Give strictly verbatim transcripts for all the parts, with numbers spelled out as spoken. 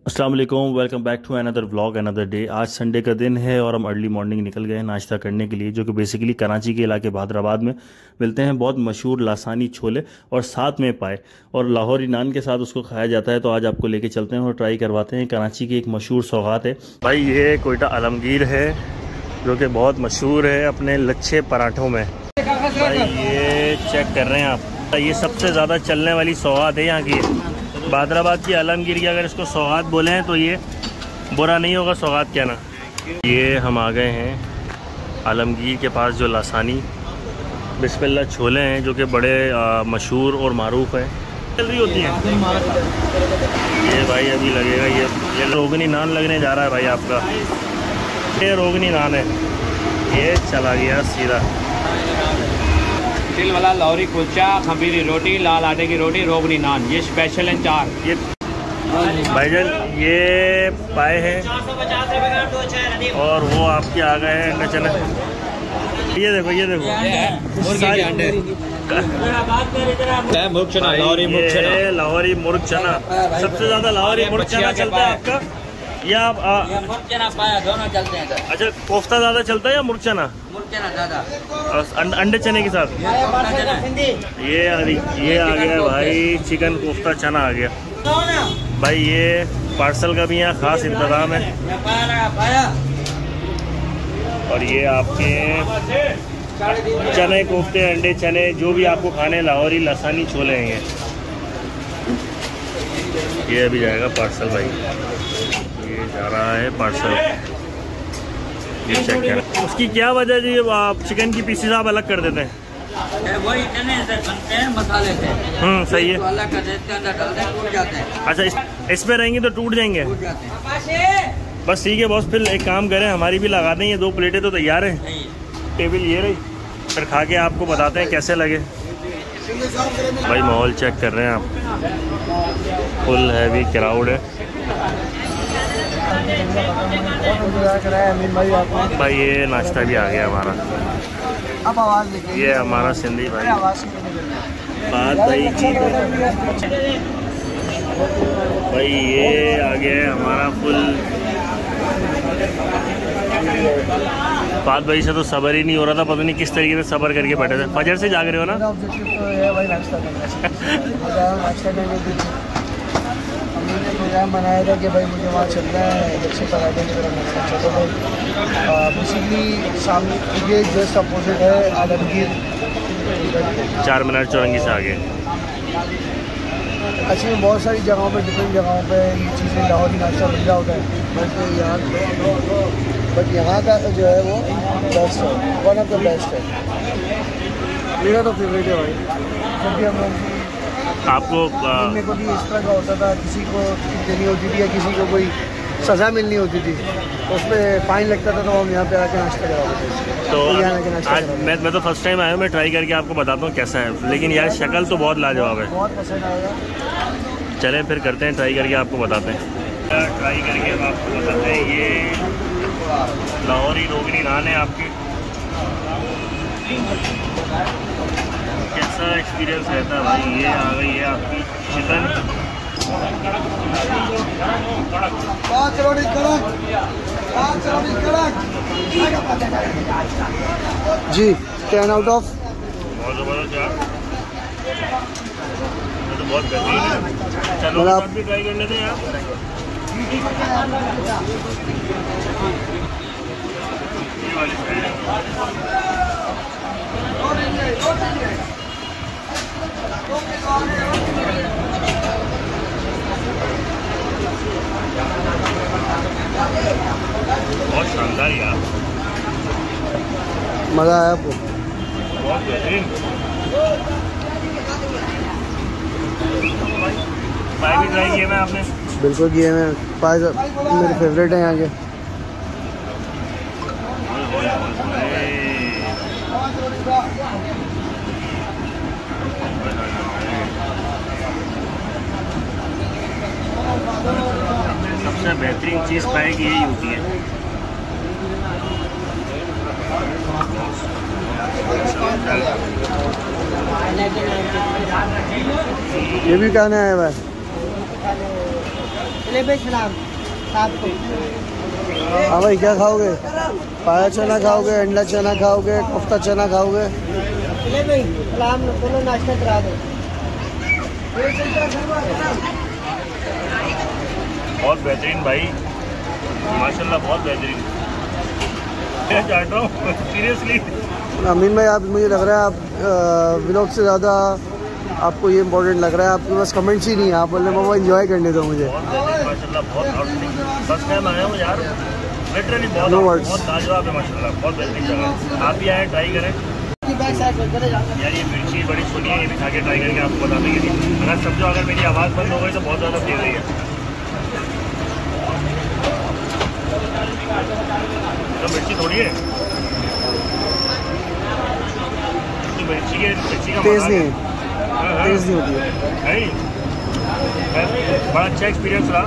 अस्सलाम वालेकुम, welcome back to another vlog another day. आज संडे का दिन है और हम अर्ली मॉर्निंग निकल गए हैं नाश्ता करने के लिए, जो कि बेसिकली कराची के इलाके हैदराबाद में मिलते हैं। बहुत मशहूर लासानी छोले और साथ में पाए और लाहौरी नान के साथ उसको खाया जाता है। तो आज आपको लेके चलते हैं और ट्राई करवाते हैं। कराची की एक मशहूर सौगात है भाई, ये कोयटा आलमगीर है जो कि बहुत मशहूर है अपने लच्छे पराठों में। भाई ये चेक कर रहे हैं आप, ये सबसे ज़्यादा चलने वाली सौगात है यहाँ की। हैदराबाद की आलमगीर की अगर इसको सौगात बोले हैं तो ये बुरा नहीं होगा सौगात कहना। ये हम आ गए हैं आलमगीर के पास, जो लासानी बिस्मिल्लाह छोले हैं जो कि बड़े मशहूर और मारूफ हैं। चल रही होती हैं ये भाई, अभी लगेगा ये ये रोगनी नान लगने जा रहा है भाई आपका। ये रोगनी नान है, ये चला गया सीधा। तिल वाला लाहौरी कुलचा, खमीरी रोटी, लाल आटे की रोटी, रोगनी नान, ये स्पेशल है चार। ये भाईजान ये पाए हैं और वो आपके आ गए हैं नचना। ये देखो ये देखो मुर्गी के अंडे, मुर्ग चना, लाहौरी मुर्ग चना, लाहौरी मुर्ग चना। सबसे ज्यादा लाहौरी मुर्ग चना चलता है आपका या आप मुर्ग चना पाया दोनों चलते हैं सर। अच्छा, कोफ्ता ज्यादा चलता है या मुर्ग चना? मुर्ग चना ज्यादा, अंडे चने के साथ। ये ये आ गया भाई चिकन कोफ्ता चना आ गया भाई। ये पार्सल का भी यहाँ खास इंतजाम है। और ये आपके चने कोफ्ते, अंडे चने, जो भी आपको खाने, लाहौरी लासानी छोले हैं। ये अभी जाएगा पार्सल भाई, ये जा रहा है पार्सल। ये चेक करें उसकी क्या वजह जी, आप चिकन की पीसेस आप अलग कर देते हैं? वही चने से बनते हैं मसाले से। हम्म सही है। तो अलग कर देते हैं, अंदर डालते हैं, टूट जाते हैं। अच्छा, इस, इसमें रहेंगे तो टूट जाएंगे? टूट जाते हैं। बस ठीक है बॉस, फिर एक काम करें, हमारी भी लगा दें। ये दो प्लेटें तो तैयार हैं, टेबल ये रही, फिर खा के आपको बताते हैं कैसे लगे। भाई माहौल चेक कर रहे हैं आप, फुल हैवी क्राउड है भाई। ये नाश्ता भी आ गया हमारा। अब आवाज ये हमारा सिंधी भाई बात भाई जी भाई। ये आ गया है हमारा फुल। बात भाई से तो सब्र ही नहीं हो रहा था, पता नहीं किस तरीके से सब्र करके बैठे थे। फजर से जाग रहे हो ना? हमने प्रोग्राम बनाया था कि भाई मुझे वहाँ चलना है, लच्छे पराठे की तरफ नाश्ता। चलो भाई बेसिकली सामने ये जस्ट अपोजिट है आलमगीर, चार मिनट चौरंगी से आगे। अच्छी में बहुत सारी जगहों पे, डिफरेंट जगहों पे ये चीज़ें लाहौरी नाश्ता मिल रहा होता है, बट यहाँ बट यहाँ का जो है वो बेस्ट है, वन ऑफ द बेस्ट है। मेरा तो फेवरेट है भाई। जब भी हम लोग आपको मेरे को भी इस तरह का होता था, किसी को देनी होती थी या किसी को कोई सज़ा मिलनी होती थी तो उस पर फाइन लगता था, तो हम यहाँ पे आके नाश्ता कराते थे। तो तो आज मैं मैं तो फर्स्ट टाइम आया हूँ, मैं ट्राई करके आपको बताता हूँ कैसा है। लेकिन यार शक्ल तो बहुत लाजवाब है, बहुत पसंद आएगा। चलें फिर करते हैं, ट्राई करके आपको बताते हैं। ट्राई करके हम आपको बताते हैं। ये लाहौरी रोगनी नान है आपकी, कैसा एक्सपीरियंस रहता है भाई। ये आ गई है आपकी चिकन पाँच रोटी कड़क, पाँच रोटी कड़क जी, टेन आउट ऑफ। बहुत ज़बरदस्त यार, ये तो बहुत बेहतरीन है। चलो आप भी ट्राई कर लेते हैं यार। ये वाली बहुत शानदार यार, मज़ा आया आपको? बहुत बेहतरीन। पाए भी ट्राई किए मैं आपने? बिल्कुल किए मैं, पाए मेरे फेवरेट हैं यहाँ के। सबसे बेहतरीन चीज़ पाए की यही होती है। ये भी कहना है भाई। हाँ भाई, क्या खाओगे? पाया चना खाओगे, अंडा चना खाओगे, कोफ्ता चना खाओगे? नाश्ता करा दो। बहुत बेहतरीन भाई, माशाल्लाह बहुत बेहतरीन। मैं चाहता हूँ सीरियसली। अमीन भाई, आप मुझे लग रहा है आप व्लॉग से ज़्यादा आपको ये इम्पोर्टेंट लग रहा है, आपके पास कमेंट्स ही नहीं है। आप बोल रहे मामा एंजॉय करने दो मुझे। माशाल्लाह बहुत फर्स्ट टाइम आया हूँ यार, लिटरली बहुत No words. बहुत लाजवाब है माशाल्लाह, बहुत बेहतरीन जगह है। आप भी आए, ट्राई करें यार। ये मिर्ची बड़ी सुनी है, ये भी खा के ट्राई करके आपको बता देंगे। अगर समझो अगर मेरी आवाज़ बंद हो गई तो बहुत ज़्यादा दे रही है। तो मिर्ची थोड़ी है, तो मिर्ची के मिर्ची का तेज़ नहीं है, हाँ, हाँ। तेज़ नहीं होती है। नहीं, बड़ा अच्छा एक्सपीरियंस रहा।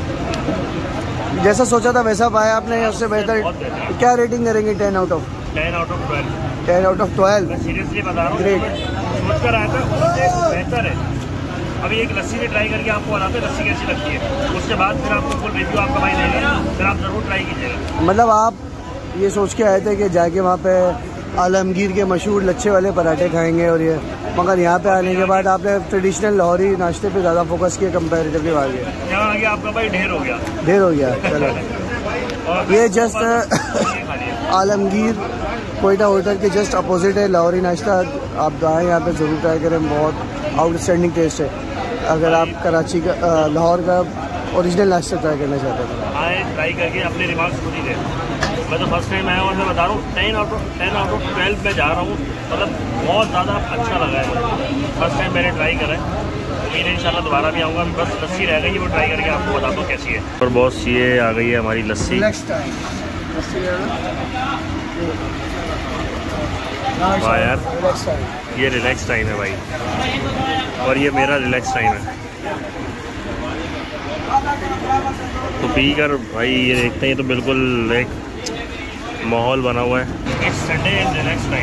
जैसा सोचा था वैसा पाया आपने, उससे बेहतर? क्या रेटिंग करेंगे ten out of ten out of twelve ten out of twelve? मैं सीरियसली बता रहा हूँ, Great. मैं सोच कर आया था उससे बेहतर है। अभी एक लस्सी से ट्राई करके आपको बताते हैं लस्सी कैसी लगती है, उसके बाद फिर आपको फुल रिव्यू आपका भाई देगा, फिर आप ज़रूर ट्राई कीजिएगा। मतलब आप ये सोच के आए थे कि जाके वहाँ पे आलमगीर के मशहूर लच्छे वाले पराठे खाएंगे और ये, मगर यहाँ पे आने के बाद आपने ट्रेडिशनल लाहौरी नाश्ते पे ज़्यादा फोकस किया कंपैरेटिवली आगे? यहाँ आगे आपका भाई ढेर हो गया, ढेर हो गया। चलो, और ये जस्ट ये खा लिया। आलमगीर कोयटा होटल के जस्ट अपोजिट है लाहौरी नाश्ता। आप आएँ यहाँ पे ज़रूर ट्राई करें, बहुत आउटस्टैंडिंग टेस्ट है। अगर आप कराची का लाहौर का ओरिजिनल नाश्ता ट्राई करना चाहते हैं, आए ट्राई करके अपने रिमार्क्स खुद ही दें। मैं तो फर्स्ट टाइम आया और मैं बता रहा हूँ ten out of ten out of twelve में जा रहा हूँ, मतलब बहुत ज़्यादा अच्छा लगा है मुझे। फर्स्ट टाइम मैंने ट्राई करा है, उम्मीद है इंशाल्लाह दोबारा भी आऊँगा। बस लस्सी रह गई, वो ट्राई करके आपको बता दो कैसी है। और बॉस ये आ गई है हमारी लस्सी। वाह यार, ये रिलैक्स टाइम है भाई, और ये मेरा रिलैक्स टाइम है। तो पी कर भाई ये देखते हैं, तो बिल्कुल एक माहौल बना हुआ है। It's Sunday and relax time.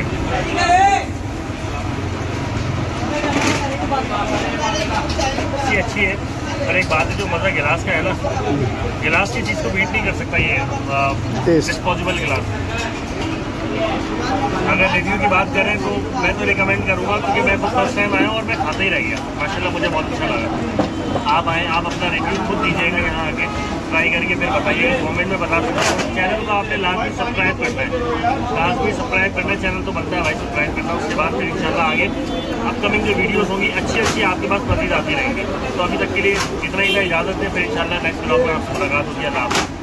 अच्छी अच्छी है, पर एक बात है जो मज़ा गिलास का है ना, गिलास की चीज़ को बीट नहीं कर सकता ये डिस्पोजेबल गिलास। अगर रिव्यू की बात करें तो मैं तो रिकमेंड करूँगा, क्योंकि मैं तो फर्स्ट टाइम आया और मैं खाता ही रह गया। माशाल्लाह मुझे बहुत अच्छा लगा। आप आएँ, आप अपना रिव्यू खुद दीजिएगा यहाँ आके, ट्राई करके फिर बताइए, कमेंट में बता सकते हैं। चैनल को आपने लाजमी सब्सक्राइब करना है, लाजमी सब्सक्राइब करना है। चैनल तो बनता है भाई सब्सक्राइब करना, उसके बाद फिर इंशाल्लाह आगे अपकमिंग जो वीडियोस होंगी अच्छी अच्छी आपके पास मज़ीद आती रहेंगी। तो अभी तक के लिए इतना ही, इजाज़त है, फिर इंशाल्लाह नेक्स्ट ब्लॉग में आपसे मुलाकात होगी। अल्लाह हाफ़िज़।